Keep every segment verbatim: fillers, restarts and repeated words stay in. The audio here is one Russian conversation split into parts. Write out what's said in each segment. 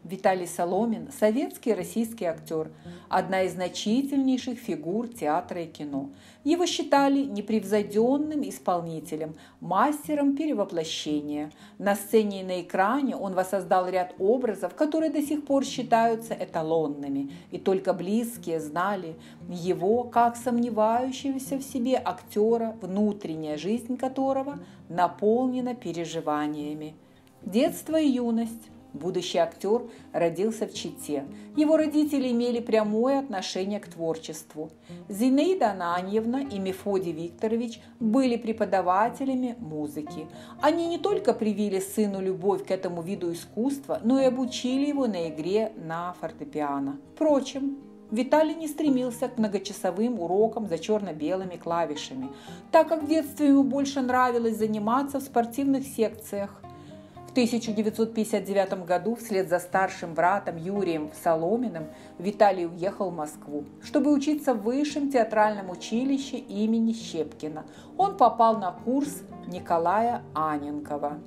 Виталий Соломин – советский и российский актер, одна из значительнейших фигур театра и кино. Его считали непревзойденным исполнителем, мастером перевоплощения. На сцене и на экране он воссоздал ряд образов, которые до сих пор считаются эталонными, и только близкие знали его как сомневающегося в себе актера, внутренняя жизнь которого наполнена переживаниями. Детство и юность. Будущий актер родился в Чите. Его родители имели прямое отношение к творчеству. Зинаида Ананьевна и Мефодий Викторович были преподавателями музыки. Они не только привили сыну любовь к этому виду искусства, но и обучили его на игре на фортепиано. Впрочем, Виталий не стремился к многочасовым урокам за черно-белыми клавишами, так как в детстве ему больше нравилось заниматься в спортивных секциях. В тысяча девятьсот пятьдесят девятом году вслед за старшим братом Юрием Соломиным Виталий уехал в Москву, чтобы учиться в Высшем театральном училище имени Щепкина. Он попал на курс Николая Анненкова.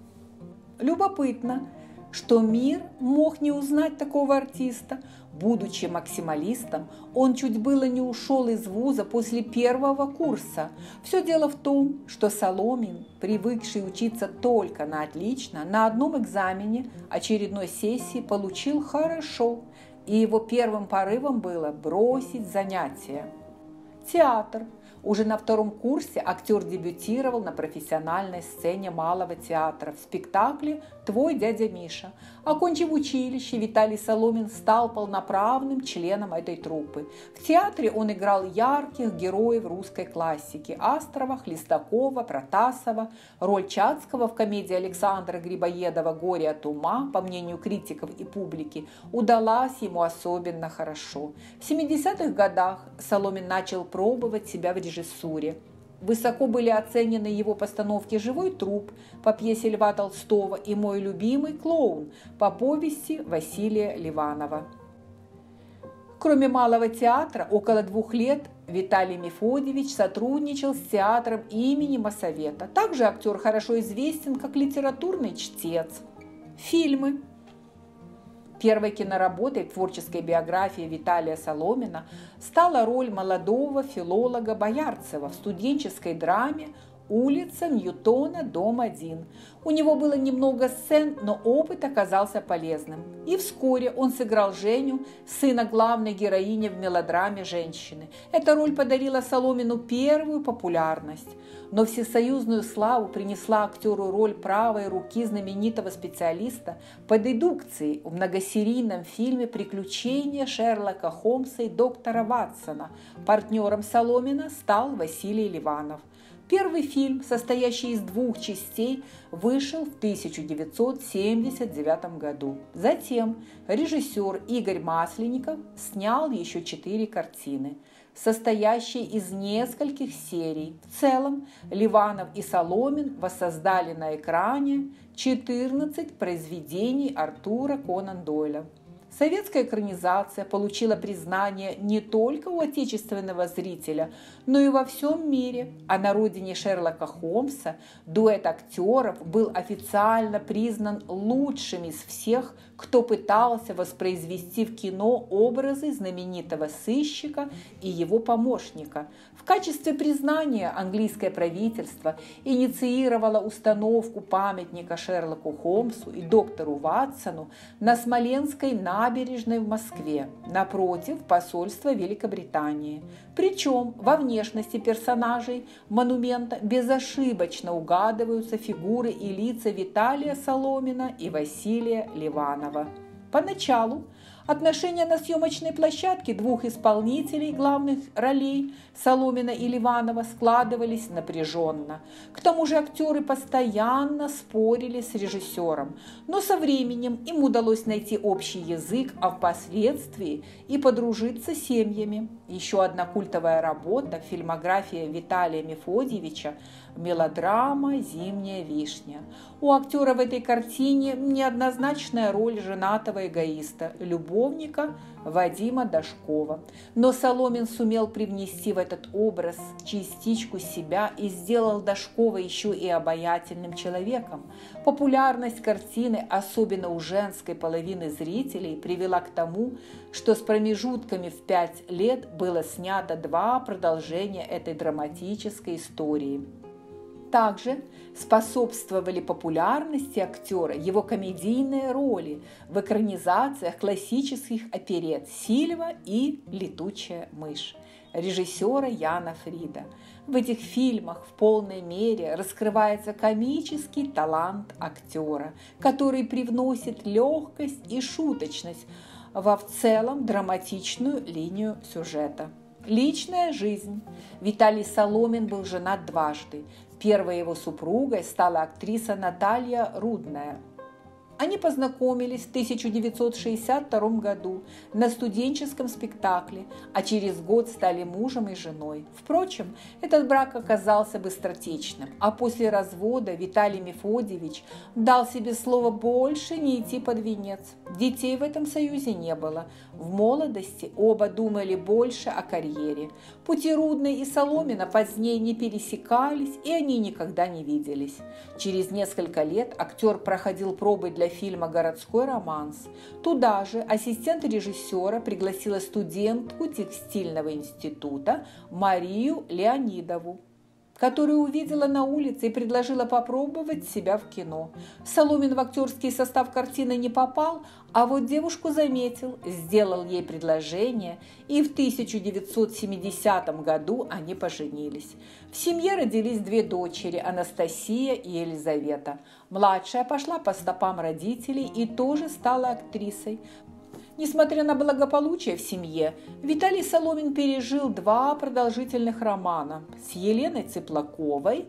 Любопытно, что мир мог не узнать такого артиста. Будучи максималистом, он чуть было не ушел из вуза после первого курса. Все дело в том, что Соломин, привыкший учиться только на отлично, на одном экзамене очередной сессии получил хорошо, и его первым порывом было бросить занятия. Театр. Уже на втором курсе актер дебютировал на профессиональной сцене Малого театра в спектакле «Твой дядя Миша». Окончив училище, Виталий Соломин стал полноправным членом этой труппы. В театре он играл ярких героев русской классики – Астрова, Хлестакова, Протасова. Роль Чацкого в комедии Александра Грибоедова «Горе от ума», по мнению критиков и публики, удалась ему особенно хорошо. В семидесятых годах Соломин начал пробовать себя в режиссуре. Высоко были оценены его постановки «Живой труп» по пьесе Льва Толстого и «Мой любимый клоун» по повести Василия Ливанова. Кроме Малого театра, около двух лет Виталий Мефодьевич сотрудничал с театром имени Моссовета. Также актер хорошо известен как литературный чтец. Фильмы. Первой киноработой в творческой биографии Виталия Соломина стала роль молодого филолога Боярцева в студенческой драме «Улица Ньютона, дом один». У него было немного сцен, но опыт оказался полезным. И вскоре он сыграл Женю, сына главной героини в мелодраме «Женщины». Эта роль подарила Соломину первую популярность. Но всесоюзную славу принесла актеру роль правой руки знаменитого специалиста по дедукции в многосерийном фильме «Приключения Шерлока Холмса и доктора Ватсона». Партнером Соломина стал Василий Ливанов. Первый фильм, состоящий из двух частей, вышел в тысяча девятьсот семьдесят девятом году. Затем режиссер Игорь Масленников снял еще четыре картины, состоящие из нескольких серий. В целом Ливанов и Соломин воссоздали на экране четырнадцать произведений Артура Конан Дойля. Советская экранизация получила признание не только у отечественного зрителя, но и во всем мире. А на родине Шерлока Холмса дуэт актеров был официально признан лучшим из всех, кто пытался воспроизвести в кино образы знаменитого сыщика и его помощника. В качестве признания английское правительство инициировало установку памятника Шерлоку Холмсу и доктору Ватсону на Смоленской набережной в Москве, напротив посольства Великобритании. Причем во внешности персонажей монумента безошибочно угадываются фигуры и лица Виталия Соломина и Василия Ливанова. Поначалу отношения на съемочной площадке двух исполнителей главных ролей Соломина и Ливанова складывались напряженно. К тому же актеры постоянно спорили с режиссером, но со временем им удалось найти общий язык, а впоследствии и подружиться с семьями. Еще одна культовая работа – фильмография Виталия Мефодьевича – мелодрама «Зимняя вишня». У актера в этой картине неоднозначная роль женатого эгоиста, любовь любовника Вадима Дашкова. Но Соломин сумел привнести в этот образ частичку себя и сделал Дашкова еще и обаятельным человеком. Популярность картины, особенно у женской половины зрителей, привела к тому, что с промежутками в пять лет было снято два продолжения этой драматической истории. Также способствовали популярности актера его комедийные роли в экранизациях классических оперет «Сильва» и «Летучая мышь» режиссера Яна Фрида. В этих фильмах в полной мере раскрывается комический талант актера, который привносит легкость и шуточность во в целом драматичную линию сюжета. Личная жизнь. Виталий Соломин был женат дважды. Первой его супругой стала актриса Наталья Рудная. Они познакомились в тысяча девятьсот шестьдесят втором году на студенческом спектакле, а через год стали мужем и женой. Впрочем, этот брак оказался быстротечным, а после развода Виталий Мефодьевич дал себе слово больше не идти под венец. Детей в этом союзе не было. В молодости оба думали больше о карьере. Пути Рудной и Соломина позднее не пересекались, и они никогда не виделись. Через несколько лет актер проходил пробы для фильма «Городской романс». Туда же ассистент режиссера пригласила студентку текстильного института Марию Леонидову, которую увидела на улице и предложила попробовать себя в кино. Соломин в актерский состав картины не попал, а вот девушку заметил, сделал ей предложение, и в тысяча девятьсот семидесятом году они поженились. В семье родились две дочери – Анастасия и Елизавета. Младшая пошла по стопам родителей и тоже стала актрисой. Несмотря на благополучие в семье, Виталий Соломин пережил два продолжительных романа с Еленой Цыплаковой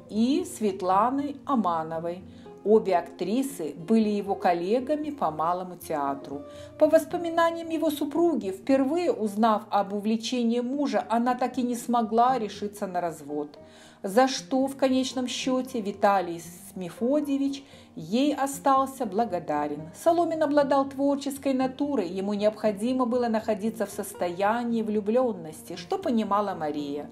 и Светланой Амановой. Обе актрисы были его коллегами по Малому театру. По воспоминаниям его супруги, впервые узнав об увлечении мужа, она так и не смогла решиться на развод, за что в конечном счете Виталий Мефодьевич ей остался благодарен. Соломин обладал творческой натурой, ему необходимо было находиться в состоянии влюбленности, что понимала Мария.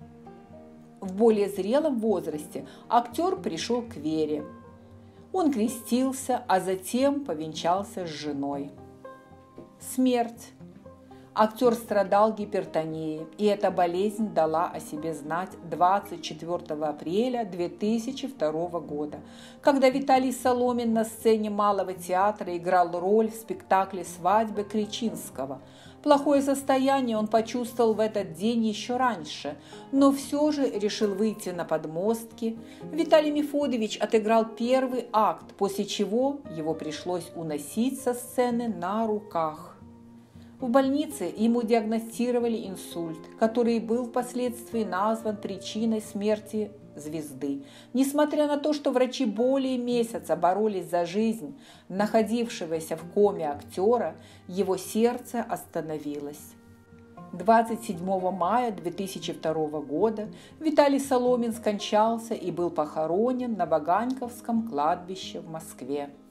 В более зрелом возрасте актер пришел к вере. Он крестился, а затем повенчался с женой. Смерть. Актер страдал гипертонией, и эта болезнь дала о себе знать двадцать четвёртого апреля две тысячи второго года, когда Виталий Соломин на сцене Малого театра играл роль в спектакле «Свадьбы» Кричинского. Плохое состояние он почувствовал в этот день еще раньше, но все же решил выйти на подмостки. Виталий Мефодьевич отыграл первый акт, после чего его пришлось уносить со сцены на руках. В больнице ему диагностировали инсульт, который был впоследствии назван причиной смерти звезды. Несмотря на то, что врачи более месяца боролись за жизнь находившегося в коме актера, его сердце остановилось. двадцать седьмого мая две тысячи второго года Виталий Соломин скончался и был похоронен на Ваганьковском кладбище в Москве.